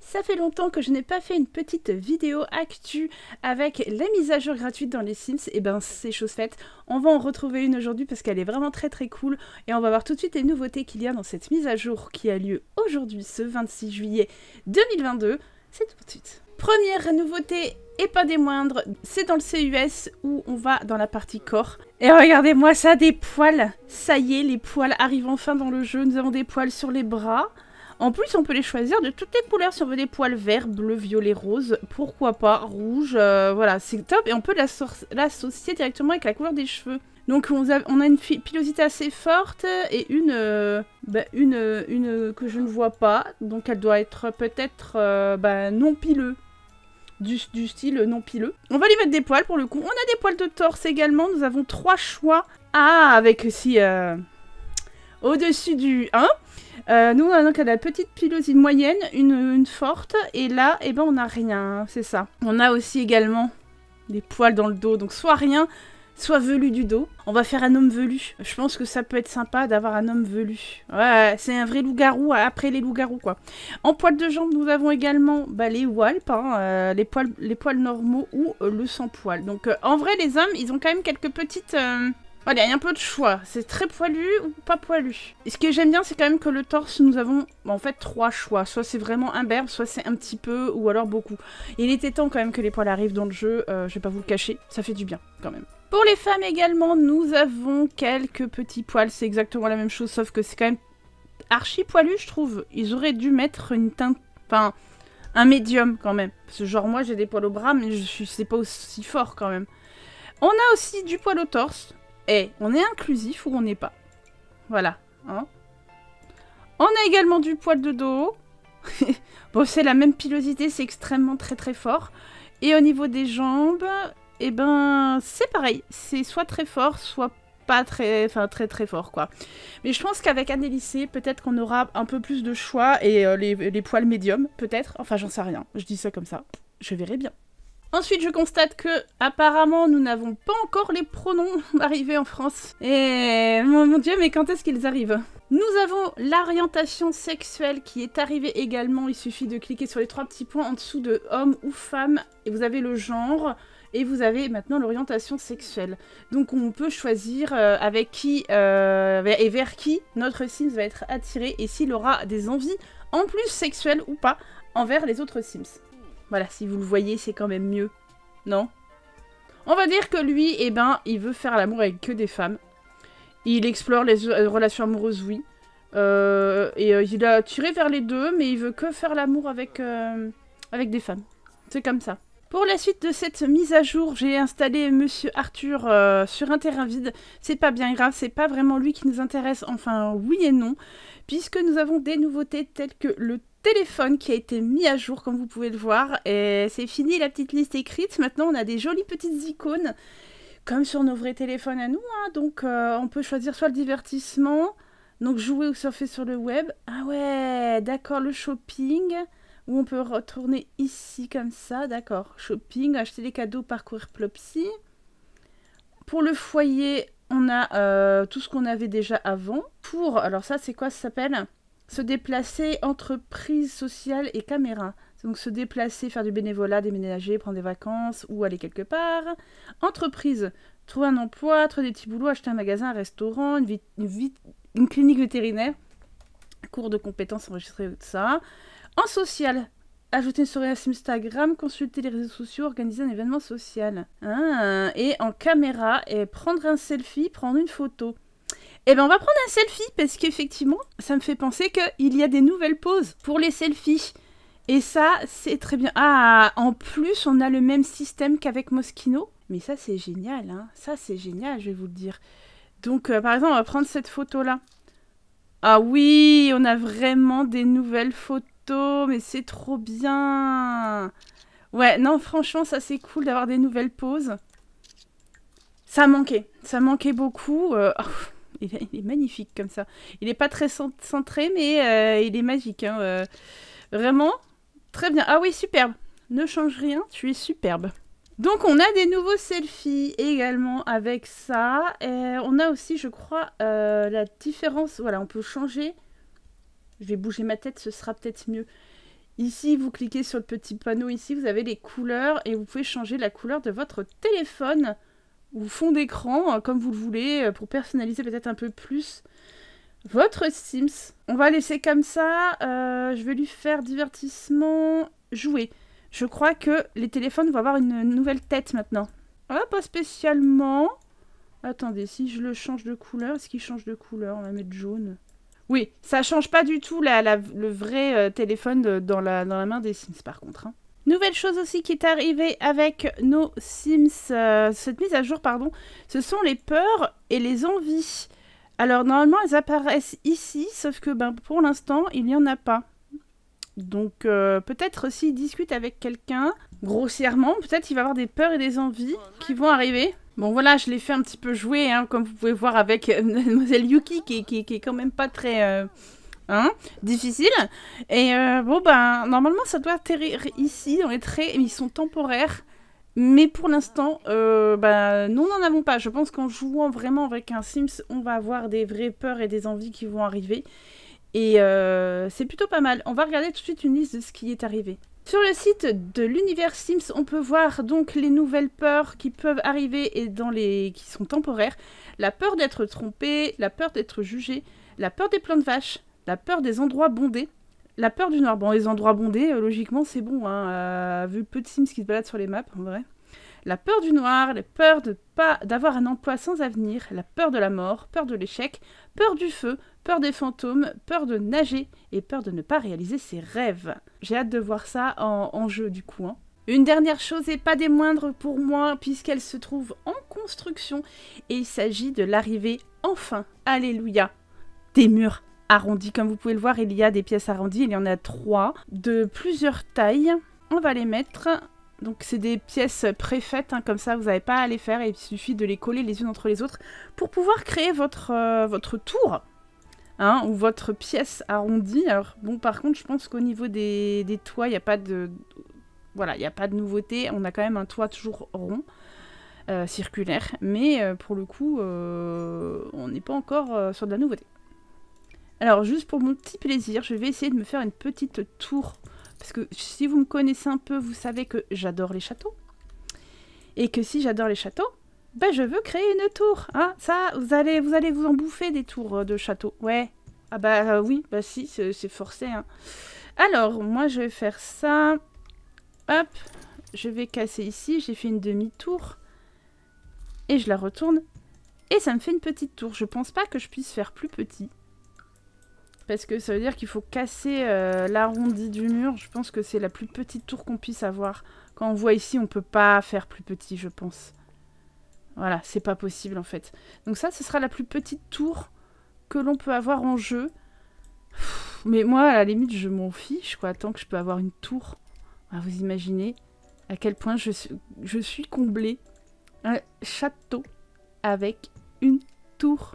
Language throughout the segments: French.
Ça fait longtemps que je n'ai pas fait une petite vidéo actu avec les mises à jour gratuites dans les Sims. Et ben c'est chose faite. On va en retrouver une aujourd'hui parce qu'elle est vraiment très cool. Et on va voir tout de suite les nouveautés qu'il y a dans cette mise à jour qui a lieu aujourd'hui, ce 26 juillet 2022. C'est tout de suite. Première nouveauté, et pas des moindres, c'est dans le CUS où on va dans la partie corps. Et regardez-moi ça, des poils. Ça y est, les poils arrivent enfin dans le jeu. Nous avons des poils sur les bras. En plus, on peut les choisir de toutes les couleurs. Si on veut des poils verts, bleus, violets, roses, pourquoi pas, rouge, voilà, c'est top. Et on peut l'associer directement avec la couleur des cheveux. Donc on a une pilosité assez forte et une que je ne vois pas. Donc elle doit être peut-être non pileux. Du style non pileux. On va lui mettre des poils pour le coup. On a des poils de torse également. Nous avons 3 choix. Ah, avec aussi au-dessus du 1. Nous, donc, elle a la petite pilosité moyenne, une forte, et là, eh ben, on n'a rien, c'est ça. On a aussi également des poils dans le dos, donc soit rien, soit velu du dos. On va faire un homme velu. Je pense que ça peut être sympa d'avoir un homme velu. Ouais, c'est un vrai loup-garou après les loups-garous, quoi. En poils de jambes, nous avons également les walps, les poils normaux ou le sans-poil. Donc, en vrai, les hommes, ils ont quand même quelques petites... Voilà, il y a un peu de choix. C'est très poilu ou pas poilu. Et ce que j'aime bien, c'est quand même que le torse, nous avons en fait 3 choix. Soit c'est vraiment imberbe, soit c'est un petit peu, ou alors beaucoup. Il était temps quand même que les poils arrivent dans le jeu. Je vais pas vous le cacher, ça fait du bien quand même. Pour les femmes également, nous avons quelques petits poils. C'est exactement la même chose, sauf que c'est quand même archi poilu, je trouve. Ils auraient dû mettre une teinte... Enfin, un médium quand même. Parce que genre moi, j'ai des poils au bras, mais c'est pas aussi fort quand même. On a aussi du poil au torse. Et on est inclusif ou on n'est pas. Voilà. Hein. On a également du poil de dos. Bon, c'est la même pilosité, c'est extrêmement très fort. Et au niveau des jambes, eh ben, c'est pareil. C'est soit très fort, soit pas très fort, quoi. Mais je pense qu'avec Anne Lycée, peut-être qu'on aura un peu plus de choix. Et les poils médiums, peut-être. Enfin, j'en sais rien. Je dis ça comme ça. Je verrai bien. Ensuite, je constate que, apparemment, nous n'avons pas encore les pronoms arrivés en France. Et mon Dieu, mais quand est-ce qu'ils arrivent? Nous avons l'orientation sexuelle qui est arrivée également. Il suffit de cliquer sur les 3 petits points en dessous de homme ou femme. Et vous avez le genre. Et vous avez maintenant l'orientation sexuelle. Donc on peut choisir avec qui et vers qui notre Sims va être attiré. Et s'il aura des envies, en plus sexuelles ou pas, envers les autres Sims. Voilà, si vous le voyez, c'est quand même mieux. Non? On va dire que lui, eh ben, il veut faire l'amour avec que des femmes. Il explore les relations amoureuses, oui. Il a tiré vers les deux, mais il veut que faire l'amour avec des femmes. C'est comme ça. Pour la suite de cette mise à jour, j'ai installé Monsieur Arthur sur un terrain vide. C'est pas bien grave, c'est pas vraiment lui qui nous intéresse. Enfin, oui et non. Puisque nous avons des nouveautés telles que le téléphone qui a été mis à jour, comme vous pouvez le voir. Et c'est fini la petite liste écrite. Maintenant, on a des jolies petites icônes, comme sur nos vrais téléphones à nous. Hein. Donc, on peut choisir soit le divertissement, donc jouer ou surfer sur le web. Ah ouais, d'accord, le shopping, où on peut retourner ici comme ça, d'accord. Shopping, acheter des cadeaux, parcourir Plopsy. Pour le foyer, on a tout ce qu'on avait déjà avant. Pour, alors ça, c'est quoi ça s'appelle ? Se déplacer, entreprise sociale et caméra. Donc se déplacer, faire du bénévolat, déménager, prendre des vacances ou aller quelque part. Entreprise, trouver un emploi, trouver des petits boulots, acheter un magasin, un restaurant, une clinique vétérinaire, cours de compétences enregistrés, tout ça. En social, ajouter une story à Instagram, consulter les réseaux sociaux, organiser un événement social. Ah, et en caméra, prendre un selfie, prendre une photo. Eh ben on va prendre un selfie parce qu'effectivement, ça me fait penser qu'il y a des nouvelles poses pour les selfies. Et ça, c'est très bien. Ah, en plus, on a le même système qu'avec Moschino. Mais ça, c'est génial, hein. Ça, c'est génial, je vais vous le dire. Donc, par exemple, on va prendre cette photo-là. Ah oui, on a vraiment des nouvelles photos, mais c'est trop bien. Ouais, non, franchement, ça, c'est cool d'avoir des nouvelles poses. Ça manquait beaucoup. Il est magnifique comme ça. Il n'est pas très centré, mais il est magique. Hein, vraiment, très bien. Ah oui, superbe. Ne change rien, tu es superbe. Donc on a des nouveaux selfies également avec ça. Et on a aussi, je crois, la différence. Voilà, on peut changer. Je vais bouger ma tête, ce sera peut-être mieux. Ici, vous cliquez sur le petit panneau ici, vous avez les couleurs et vous pouvez changer la couleur de votre téléphone ou fond d'écran, comme vous le voulez, pour personnaliser peut-être un peu plus votre Sims. On va laisser comme ça. Je vais lui faire divertissement, jouer. Je crois que les téléphones vont avoir une nouvelle tête maintenant. Ah, pas spécialement. Attendez, si je le change de couleur, est-ce qu'il change de couleur? On va mettre jaune. Oui, ça change pas du tout le vrai téléphone dans la main des Sims par contre. Hein. Nouvelle chose aussi qui est arrivée avec nos Sims, cette mise à jour, pardon, ce sont les peurs et les envies. Alors normalement elles apparaissent ici, sauf que pour l'instant il n'y en a pas. Donc peut-être s'il discute avec quelqu'un, grossièrement, peut-être il va avoir des peurs et des envies qui vont arriver. Bon voilà, je l'ai fait un petit peu jouer, hein, comme vous pouvez voir avec Mademoiselle Yuki, qui est quand même pas très difficile. Et bon normalement ça doit atterrir ici, dans les traits, ils sont temporaires. Mais pour l'instant, nous n'en avons pas. Je pense qu'en jouant vraiment avec un Sims, on va avoir des vraies peurs et des envies qui vont arriver. Et c'est plutôt pas mal. On va regarder tout de suite une liste de ce qui est arrivé. Sur le site de l'univers Sims, on peut voir donc les nouvelles peurs qui peuvent arriver et qui sont temporaires. La peur d'être trompé, la peur d'être jugé, la peur des plans de vache, la peur des endroits bondés, la peur du noir. Bon, les endroits bondés, logiquement, c'est bon, hein, vu peu de Sims qui se baladent sur les maps, en vrai. La peur du noir, la peur d'avoir un emploi sans avenir, la peur de la mort, peur de l'échec, peur du feu, peur des fantômes, peur de nager et peur de ne pas réaliser ses rêves. J'ai hâte de voir ça en jeu, du coup. Hein. Une dernière chose, et pas des moindres pour moi, puisqu'elle se trouve en construction, et il s'agit de l'arrivée, enfin, alléluia, des murs arrondis. Comme vous pouvez le voir, il y a des pièces arrondies, il y en a 3, de plusieurs tailles. On va les mettre. Donc c'est des pièces préfaites, hein, comme ça vous n'avez pas à les faire, et il suffit de les coller les unes entre les autres pour pouvoir créer votre tour, hein, ou votre pièce arrondie. Alors bon, par contre, je pense qu'au niveau des toits, il n'y a pas de... Voilà, il n'y a pas de nouveauté. On a quand même un toit toujours rond, circulaire, mais pour le coup, on n'est pas encore sur de la nouveauté. Alors, juste pour mon petit plaisir, je vais essayer de me faire une petite tour. Parce que si vous me connaissez un peu, vous savez que j'adore les châteaux. Et que si j'adore les châteaux, je veux créer une tour. Hein, ça, vous allez vous en bouffer des tours de châteaux. Ouais. Ah oui, si, c'est forcé. Hein. Alors, moi je vais faire ça. Hop. Je vais casser ici. J'ai fait une demi-tour. Et je la retourne. Et ça me fait une petite tour. Je pense pas que je puisse faire plus petit. Parce que ça veut dire qu'il faut casser l'arrondi du mur. Je pense que c'est la plus petite tour qu'on puisse avoir. Quand on voit ici, on peut pas faire plus petit, je pense. Voilà, c'est pas possible en fait. Donc ça, ce sera la plus petite tour que l'on peut avoir en jeu. Mais moi, à la limite, je m'en fiche, quoi. Tant que je peux avoir une tour. Vous imaginez à quel point je suis comblée. Un château avec une tour.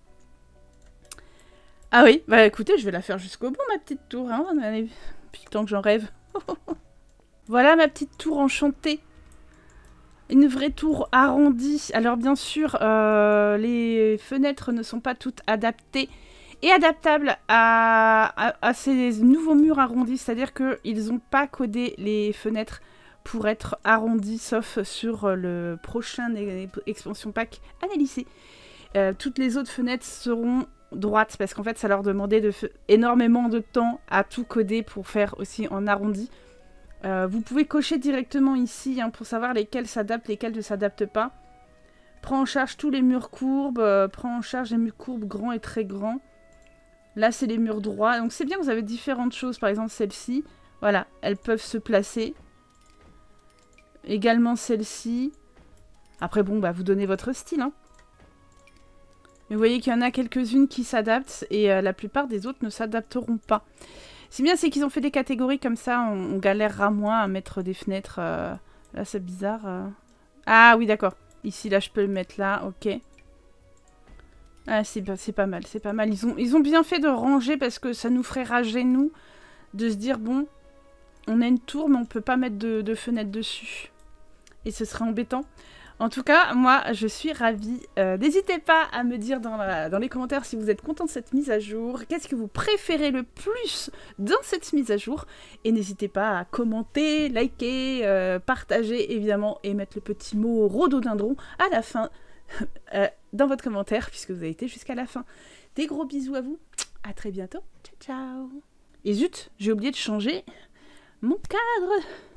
Ah oui, écoutez, je vais la faire jusqu'au bout, ma petite tour, hein, depuis le temps que j'en rêve. Voilà ma petite tour enchantée. Une vraie tour arrondie. Alors bien sûr, les fenêtres ne sont pas toutes adaptées et adaptables à ces nouveaux murs arrondis. C'est-à-dire qu'ils n'ont pas codé les fenêtres pour être arrondies, sauf sur le prochain expansion pack Analysé. Toutes les autres fenêtres seront droite parce qu'en fait ça leur demandait énormément de temps à tout coder pour faire aussi en arrondi. Vous pouvez cocher directement ici, hein, pour savoir lesquels s'adaptent, lesquels ne s'adaptent pas. Prends en charge tous les murs courbes, prends en charge les murs courbes grands et très grands. Là c'est les murs droits, donc c'est bien, vous avez différentes choses. Par exemple celle-ci, voilà, elles peuvent se placer. Également celle-ci. Après bon, vous donnez votre style, hein. Mais vous voyez qu'il y en a quelques-unes qui s'adaptent et la plupart des autres ne s'adapteront pas. Ce qui est bien, c'est qu'ils ont fait des catégories comme ça, on galérera moins à mettre des fenêtres. Là, c'est bizarre. Ah oui, d'accord. Ici, là, je peux le mettre là, ok. Ah, c'est pas mal, c'est pas mal. Ils ont bien fait de ranger parce que ça nous ferait rager, nous, de se dire, bon, on a une tour, mais on peut pas mettre de fenêtre dessus. Et ce serait embêtant. En tout cas, moi, je suis ravie. N'hésitez pas à me dire dans les commentaires si vous êtes content de cette mise à jour. Qu'est-ce que vous préférez le plus dans cette mise à jour? Et n'hésitez pas à commenter, liker, partager, évidemment, et mettre le petit mot rhododendron à la fin dans votre commentaire, puisque vous avez été jusqu'à la fin. Des gros bisous à vous. À très bientôt. Ciao, ciao. Et zut, j'ai oublié de changer mon cadre.